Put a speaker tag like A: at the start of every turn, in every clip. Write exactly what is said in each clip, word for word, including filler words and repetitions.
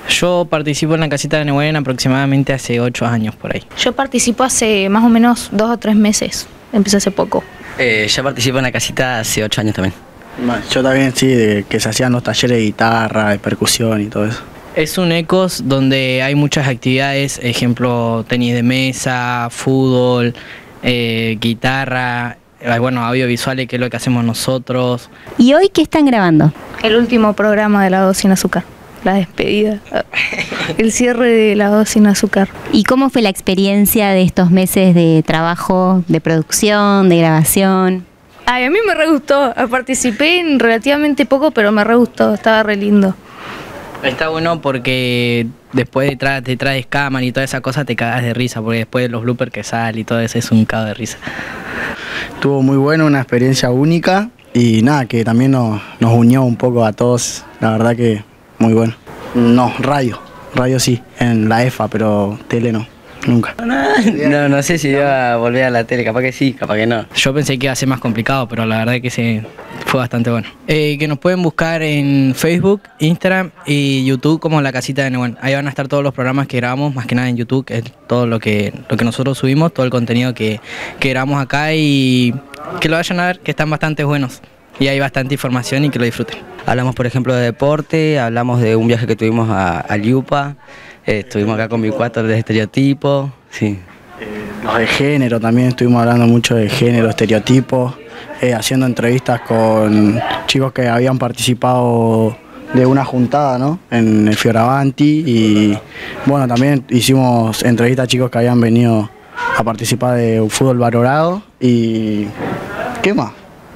A: Yo participo en la casita de Neuquén aproximadamente hace ocho años por ahí.
B: Yo participo hace más o menos dos o tres meses, empecé hace poco.
C: Eh, yo participo en la casita hace ocho años también.
D: Bueno, yo también, sí, de que se hacían los talleres de guitarra, de percusión y todo eso.
A: Es un Ecos donde hay muchas actividades, ejemplo, tenis de mesa, fútbol, eh, guitarra, eh, bueno, audiovisuales, que es lo que hacemos nosotros.
E: ¿Y hoy qué están grabando?
B: El último programa de La Voz Sin Azúcar, la despedida, el cierre de La Voz Sin Azúcar.
E: ¿Y cómo fue la experiencia de estos meses de trabajo, de producción, de grabación?
B: Ay, a mí me re gustó, participé en relativamente poco, pero me re gustó, estaba re lindo.
A: Está bueno porque después de tra te traes cámara y toda esa cosa te cagas de risa, porque después de los bloopers que salen y todo eso es un cago de risa.
D: Estuvo muy bueno, una experiencia única y nada, que también nos, nos unió un poco a todos, la verdad que muy bueno. No, radio, radio sí, en la E F A, pero tele no. Nunca.
C: No, no sé si iba a volver a la tele, capaz que sí, capaz que no.
A: Yo pensé que iba a ser más complicado, pero la verdad que se fue bastante bueno. Eh, que nos pueden buscar en Facebook, Instagram y YouTube como La Casita de Neuquén. Ahí van a estar todos los programas que grabamos, más que nada en YouTube, que es todo lo que, lo que nosotros subimos, todo el contenido que, que grabamos acá y que lo vayan a ver, que están bastante buenos. Y hay bastante información y que lo disfruten.
C: Hablamos, por ejemplo, de deporte, hablamos de un viaje que tuvimos a, a Liupa. Eh, estuvimos acá con mi cuatro de estereotipo, sí.
D: Eh, los de género también, estuvimos hablando mucho de género, estereotipos, eh, haciendo entrevistas con chicos que habían participado de una juntada, ¿no? En el Fioravanti y bueno, también hicimos entrevistas a chicos que habían venido a participar de un fútbol valorado y ¿qué más?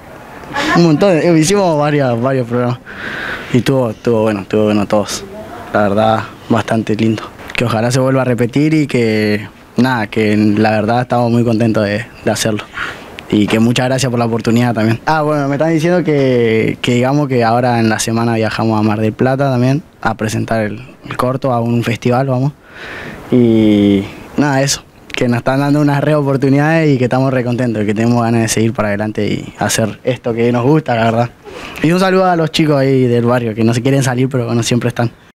D: Un montón, de, hicimos varios, varios programas y estuvo, estuvo bueno, estuvo bueno todos, la verdad bastante lindo. Que ojalá se vuelva a repetir y que nada, que la verdad estamos muy contentos de, de hacerlo. Y que muchas gracias por la oportunidad también. Ah, bueno, me están diciendo que, que digamos que ahora en la semana viajamos a Mar del Plata también a presentar el, el corto a un festival, vamos. Y nada, eso, que nos están dando unas re oportunidades y que estamos re contentos, que tenemos ganas de seguir para adelante y hacer esto que nos gusta, la verdad. Y un saludo a los chicos ahí del barrio que no se quieren salir, pero bueno, siempre están.